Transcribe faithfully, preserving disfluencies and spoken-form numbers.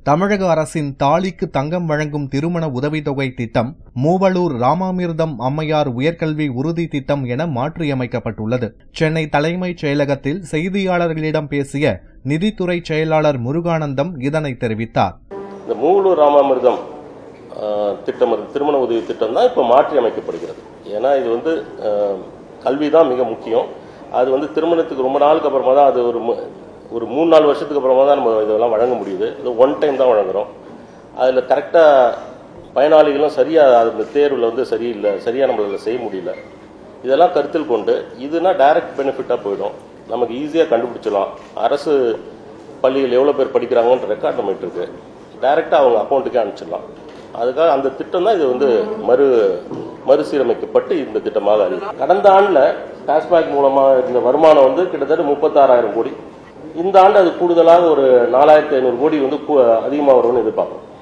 தமிழக அரசின் தாலிக்கு தங்கம் வழங்கும் திருமண உதவித்தொகை திட்டம் மூவலூர் ராமாமிர்தம் அம்மையார் உயர்கல்வி உறுதி திட்டம் என மாற்றியமைக்கப்பட்டுள்ளது. சென்னை தலைமைச் செயலகத்தில் செய்தியாளர்களிடம் பேசிய நிதித்துறை செயலாளர் முருகானந்தம் இதனை தெரிவித்தார். இந்த மூவலூர் ராமாமிர்தம் திட்டம் திருமண உதவி திட்டம் தான் இப்போ மாற்றி அமைக்கப்படுகிறது. ஏன்னா இது வந்து கல்வி தான் மிக முக்கியம். அது வந்து திருமணத்துக்கு ரொம்ப நாளுக்கு அப்புறமா தான் அது ஒரு ஒரு மூணு நாலு வருஷத்துக்கு அப்புறமா தான் நம்ம இதெல்லாம் வழங்க முடியுது. இது ஒன் டைம் தான் வழங்குறோம். அதில் கரெக்டாக பயனாளிகளும் சரியாக அந்த தேர்வில் வந்து சரியில்லை, சரியாக நம்மளால் செய்ய முடியல. இதெல்லாம் கருத்தில் கொண்டு இதுனா டைரக்ட் பெனிஃபிட்டாக போயிடும், நமக்கு ஈஸியாக கண்டுபிடிச்சலாம். அரசு பள்ளிகள் எவ்வளோ பேர் படிக்கிறாங்கன்ற ரெக்கார்ட் நம்மகிட்ட இருக்கு, டைரெக்டாக அவங்க அக்கௌண்ட்டுக்கே அனுப்பிச்சிடலாம். அதுக்காக அந்த திட்டம் தான் இது வந்து மறு மறுசீரமைக்கப்பட்டு இந்த திட்டமாக அறிவிக்கும். கடந்த ஆண்டில் டாஸ்மாக் மூலமாக இந்த வருமானம் வந்து கிட்டத்தட்ட முப்பத்தாறாயிரம் கோடி. இந்த ஆண்டு அது கூடுதலாக ஒரு நாலாயிரத்தி ஐநூறு கோடி வந்து அதிகமாக வரும்னு எதிர்பார்க்கணும்.